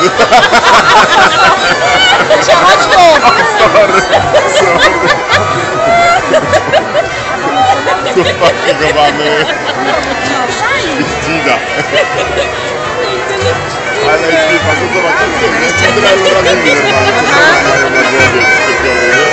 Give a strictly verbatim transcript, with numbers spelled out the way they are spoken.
Chodź tu! Sorry, sorry. Chłopaki Dzida. Ale ty, pan to zobacz, co to jest? Tyle robimy normalnie, co mają na głowie.